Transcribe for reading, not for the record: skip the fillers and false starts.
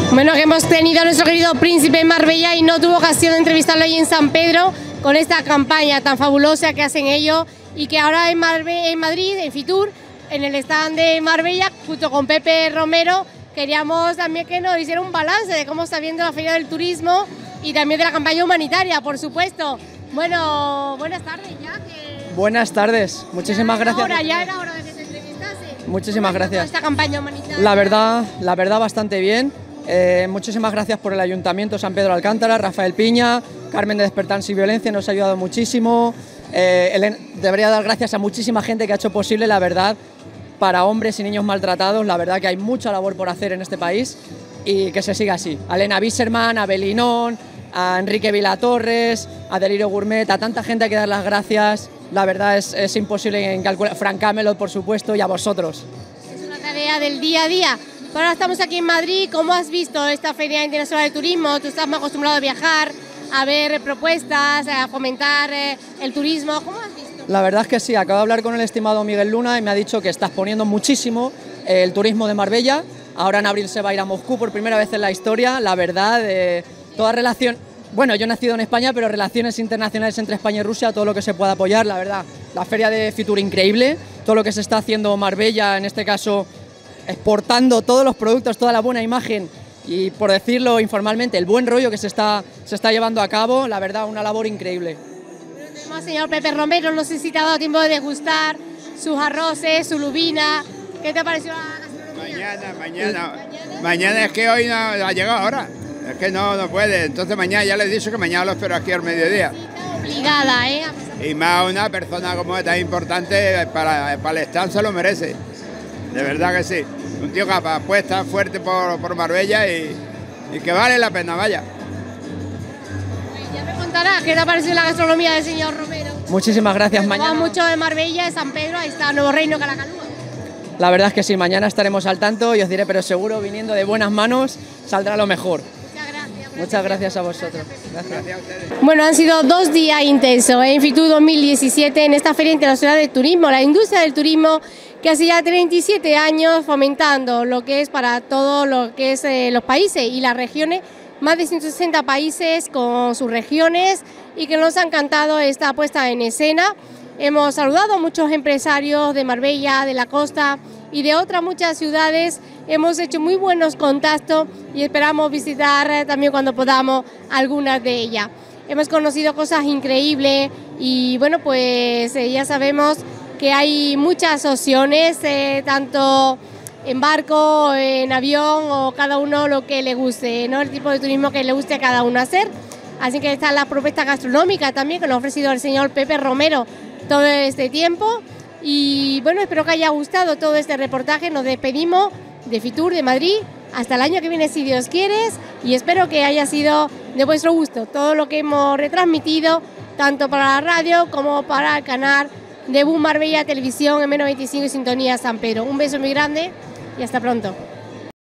Bueno, que hemos tenido a nuestro querido príncipe en Marbella y no tuvo ocasión de entrevistarlo ahí en San Pedro con esta campaña tan fabulosa que hacen ellos y que ahora en Madrid, en Fitur, en el stand de Marbella, junto con Pepe Romero, queríamos también que nos hiciera un balance de cómo está viendo la Feria del Turismo y también de la campaña humanitaria, por supuesto. Bueno, buenas tardes ya. Buenas tardes, muchísimas gracias. Ya era hora de que te entrevistase. Muchísimas gracias. Esta campaña humanitaria. La verdad bastante bien. Muchísimas gracias por el Ayuntamiento San Pedro de Alcántara, Rafael Piña, Carmen de Despertar Sin Violencia, nos ha ayudado muchísimo. Debería dar gracias a muchísima gente que ha hecho posible, la verdad, para hombres y niños maltratados. La verdad que hay mucha labor por hacer en este país y que se siga así. A Elena Bisserman, a Belinón, a Enrique Vilatorres, a Delirio Gourmet, a tanta gente hay que dar las gracias. La verdad es imposible en calcular. Frank Camelot, por supuesto, y a vosotros. Es una tarea del día a día. Ahora estamos aquí en Madrid. ¿Cómo has visto esta Feria Internacional de Turismo? Tú estás más acostumbrado a viajar, a ver propuestas, a fomentar el turismo. ¿Cómo has visto? La verdad es que sí, acabo de hablar con el estimado Miguel Luna y me ha dicho que está exponiendo muchísimo el turismo de Marbella. Ahora en abril se va a ir a Moscú por primera vez en la historia. La verdad, toda relación... Bueno, yo he nacido en España, pero relaciones internacionales entre España y Rusia, todo lo que se pueda apoyar, la verdad. La feria de Fitur increíble, todo lo que se está haciendo Marbella, en este caso, exportando todos los productos, toda la buena imagen y, por decirlo informalmente, el buen rollo que se está llevando a cabo, la verdad, una labor increíble. Tenemos al señor Pepe Romero, no sé si te ha dado tiempo de degustar sus arroces, su lubina. ¿Qué te pareció la gastronomía? Mañana es que hoy no ha llegado ahora. Es que no puede, entonces mañana ya les he dicho que mañana lo espero aquí al mediodía. Obligada, ¿eh? Y más una persona como es tan importante para el stand se lo merece, de verdad que sí. Un tío que apuesta fuerte por Marbella y que vale la pena, vaya. Ya me contarás qué te ha parecido la gastronomía del señor Romero. Muchísimas gracias. Mañana mucho de Marbella, de San Pedro, ahí está Nuevo Reino, Calacalúa. La verdad es que sí, mañana estaremos al tanto y os diré, pero seguro, viniendo de buenas manos, saldrá lo mejor. Muchas gracias a vosotros. Gracias. Bueno, han sido 2 días intensos en Fitur 2017 en esta Feria Internacional de Turismo, la industria del turismo que hace ya 37 años fomentando lo que es para todo lo que es los países y las regiones, más de 160 países con sus regiones y que nos ha encantado esta puesta en escena. Hemos saludado a muchos empresarios de Marbella, de la costa y de otras muchas ciudades. Hemos hecho muy buenos contactos y esperamos visitar también cuando podamos algunas de ellas. Hemos conocido cosas increíbles y bueno, pues ya sabemos que hay muchas opciones, tanto en barco, en avión o cada uno lo que le guste, ¿no? El tipo de turismo que le guste a cada uno hacer. Así que están las propuestas gastronómicas también que nos ha ofrecido el señor Pepe Romero todo este tiempo. Y bueno, espero que haya gustado todo este reportaje. Nos despedimos de Fitur, de Madrid, hasta el año que viene si Dios quiere, y espero que haya sido de vuestro gusto todo lo que hemos retransmitido, tanto para la radio como para el canal de Boom Marbella Televisión, M95 y Sintonía San Pedro. Un beso muy grande y hasta pronto.